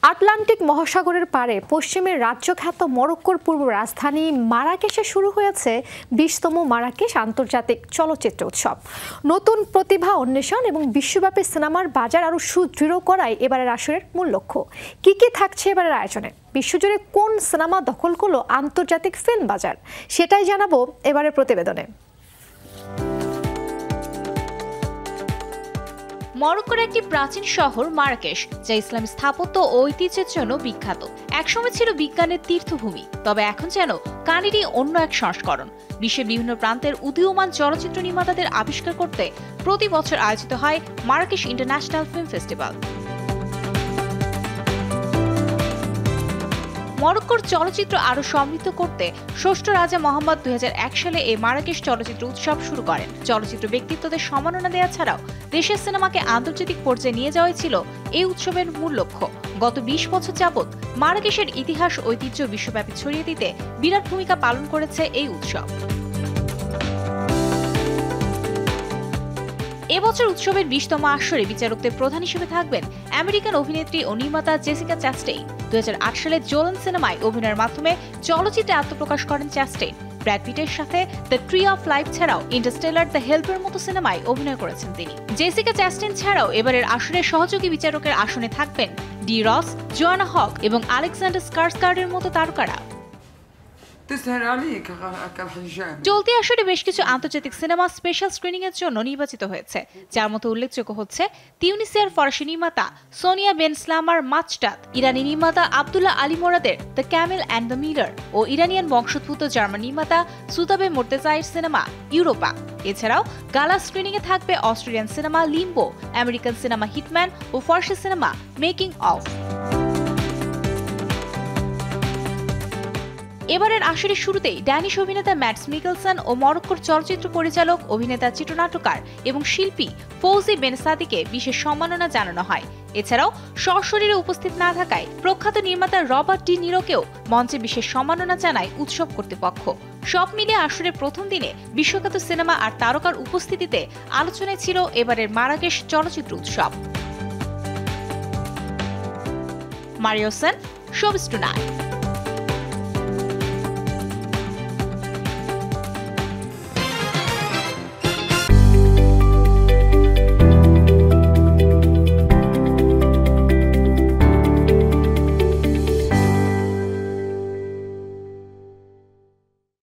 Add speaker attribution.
Speaker 1: Atlantic মহাসাগরের পারে পশ্চিমের রাজ্যখ্যাত মরক্কোর পূর্ব রাজধানী মারাকেশে শুরু হয়েছে ২০তম মারাকেশ আন্তর্জাতিক চলচ্চিত্র উৎসব। নতুন প্রতিভা অন্বেষণ এবং বিশ্বব্যাপী সিনেমার বাজার আরও সুদৃঢ় করাই এবারের আসরের মূল লক্ষ্য। কি কি থাকছে এবারের আয়োজনে, বিশ্বজুড়ে কোন সিনেমা দখল করলো আন্তর্জাতিক ফিল্ম বাজার, সেটাই জানাবো এবারের প্রতিবেদনে।
Speaker 2: মরক্কোর একটি প্রাচীন শহর মারাকেশ, যা ইসলামী স্থাপত্য ও ঐতিহ্যের জন্য বিখ্যাত। একসময় ছিল বিজ্ঞানের তীর্থভূমি, তবে এখন যেন কানেরই অন্য এক সংস্করণ। বিশ্বের বিভিন্ন প্রান্তের উদীয়মান চলচ্চিত্র নির্মাতাদের আবিষ্কার করতে প্রতি বছর আয়োজিত হয় মারাকেশ ইন্টারন্যাশনাল ফিল্ম ফেস্টিভ্যাল। মরক্কোর চলচ্চিত্র আরও সমৃদ্ধ করতে ষষ্ঠ রাজা মোহাম্মদ ২০০১ সালে এই মারাকেশ চলচ্চিত্র উৎসব শুরু করেন। চলচ্চিত্র ব্যক্তিত্বদের সম্মাননা দেওয়া ছাড়াও দেশের সিনেমাকে আন্তর্জাতিক পর্যায়ে নিয়ে যাওয়াই ছিল এই উৎসবের মূল লক্ষ্য। গত ২০ বছর যাবৎ মারাকেশের ইতিহাস ঐতিহ্য বিশ্বব্যাপী ছড়িয়ে দিতে বিরাট ভূমিকা পালন করেছে এই উৎসব। এবছর উৎসবের ২০তম আসরে বিচারকদের প্রধান হিসেবে থাকবেন আমেরিকান অভিনেত্রী ও নির্মাতা জেসিকা চ্যাস্টেইন। ২০০৮ সালে জোলান সিনেমায় অভিনয়ের মাধ্যমে চলচ্চিত্রে আত্মপ্রকাশ করেন চ্যাস্টেইন। ব্র্যাড পিটের সাথে দ্য ট্রি অফ লাইফ ছাড়াও ইন্টারস্টেলার, দ্য হেল্পের মতো সিনেমায় অভিনয় করেছেন তিনি। জেসিকা চ্যাস্টেইন ছাড়াও এবারের আসরের সহযোগী বিচারকের আসনে থাকবেন ডি রস, জোয়ানা হক এবং আলেকজান্ডার স্কারসগার্ডের মতো তারকারা। চলতি আসরে বেশ কিছু আন্তর্জাতিক সিনেমা স্পেশাল স্ক্রিনিং এর জন্য নির্বাচিত হয়েছে, যার মধ্যে উল্লেখযোগ্য হচ্ছে তিউনিসিয়ার ফরাসি নির্মাতা সোনিয়া বেন স্লামার মাচটাত, ইরানি নির্মাতা আব্দুল্লাহ আলী মোরাদের the camel and the miller ও ইরানিয়ান বংশোদ্ভূত জার্মান নির্মাতা সুতাবে মোর্তেজাইয়ের সিনেমা ইউরোপা। এছাড়াও গালা স্ক্রিনিং এ থাকবে Australian cinema Limbo, American cinema Hitman ও ফরাসি সিনেমা মেকিং অফ। এবারের আসরের শুরুতেই ড্যানিশ অভিনেতা ম্যাটস মিকেলসন ও মরক্কোর চলচ্চিত্র পরিচালক, অভিনেতা, চিত্রনাট্যকার এবং শিল্পী ফৌজি বেনসাদিকে বিশেষ সম্মাননা জানানো হয়। এছাড়াও সশরীরে উপস্থিত না থাকায় প্রখ্যাত নির্মাতা রবার্ট ডি নিরোকেও মঞ্চে বিশেষ সম্মাননা জানায় উৎসব কর্তৃপক্ষ। সব মিলিয়ে আসরের প্রথম দিনে বিশ্বখ্যাত সিনেমা আর তারকার উপস্থিতিতে আলোচনায় ছিল এবারের মারাকেশ চলচ্চিত্র উৎসব। Mario Sen, showbiz tonight.